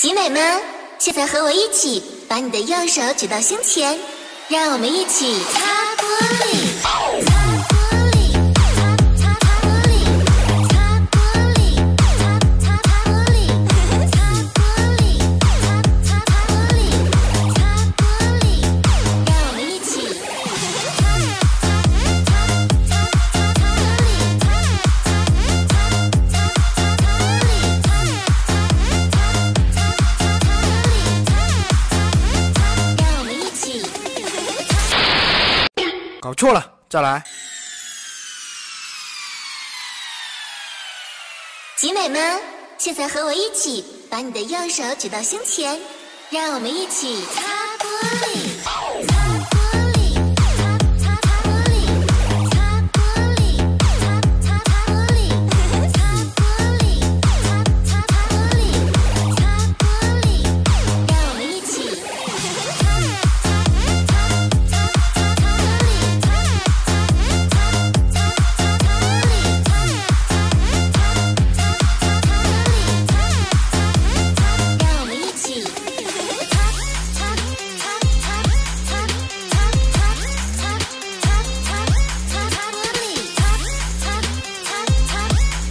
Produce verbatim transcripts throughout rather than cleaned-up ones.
集美们，现在和我一起把你的右手举到胸前，让我们一起擦玻璃，擦玻璃，擦擦擦玻璃，擦玻璃，擦擦擦玻璃，擦玻璃，擦擦擦玻璃，擦玻璃，让我们一起擦擦擦擦擦擦擦玻璃，擦擦擦擦擦擦玻璃，擦擦擦擦让我们一起。 搞错了，再来。 集美们，现在和我一起把你的右手举到胸前，让我们一起擦玻璃，擦玻璃，擦擦擦玻璃，擦玻璃，擦擦擦玻璃，擦玻璃，擦擦擦玻璃，擦玻璃，让我们一起擦擦擦擦擦擦擦玻璃，擦擦擦擦擦擦玻璃，擦擦擦擦擦擦玻璃，擦擦擦让我们一起擦擦擦擦擦擦擦擦擦擦擦擦玻璃，擦擦擦擦擦擦擦擦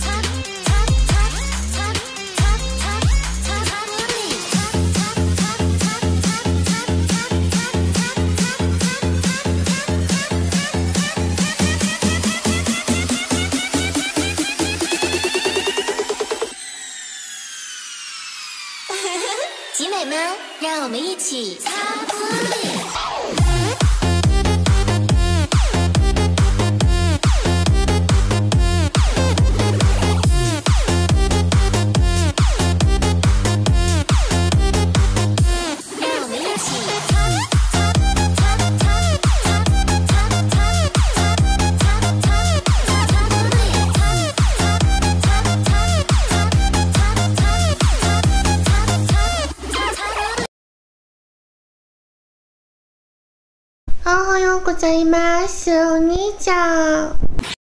擦擦擦玻璃，擦集美们，让我们一起擦玻璃。让我们一起擦擦擦擦擦擦擦擦擦擦擦玻璃，擦擦擦擦擦擦おはようございます。お兄ちゃん。